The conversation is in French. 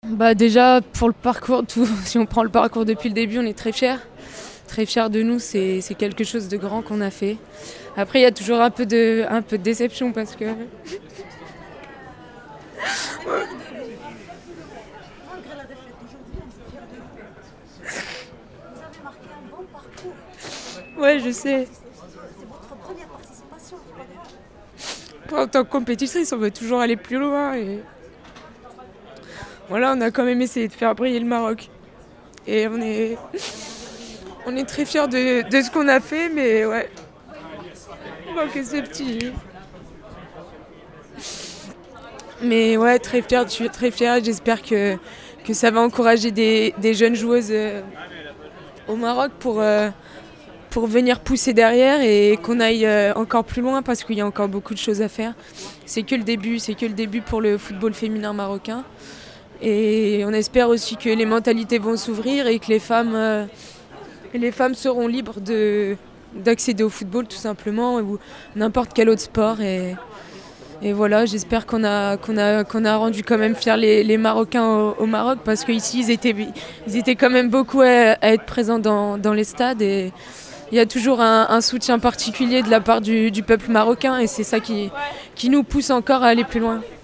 Bah déjà pour le parcours, si on prend le parcours depuis le début, on est très fiers. Très fiers de nous, c'est quelque chose de grand qu'on a fait. Après il y a toujours un peu de déception parce que Malgré la défaite d'aujourd'hui, on est fiers de vous. Vous avez marqué un bon parcours. ouais je sais. C'est votre première participation, c'est pas grave. En tant que compétitrice, on veut toujours aller plus loin et voilà, on a quand même essayé de faire briller le Maroc. Et on est très fiers de ce qu'on a fait, mais ouais, il manquait ce petit. Mais ouais, très fière, je suis très fière. J'espère que ça va encourager des jeunes joueuses au Maroc pour venir pousser derrière et qu'on aille encore plus loin parce qu'il y a encore beaucoup de choses à faire. C'est que le début pour le football féminin marocain. Et on espère aussi que les mentalités vont s'ouvrir et que les femmes seront libres d'accéder au football tout simplement ou n'importe quel autre sport. Et voilà, j'espère qu'on a rendu quand même fiers les Marocains au Maroc parce qu'ici ils étaient quand même beaucoup à être présents dans les stades et il y a toujours un soutien particulier de la part du peuple marocain et c'est ça qui nous pousse encore à aller plus loin.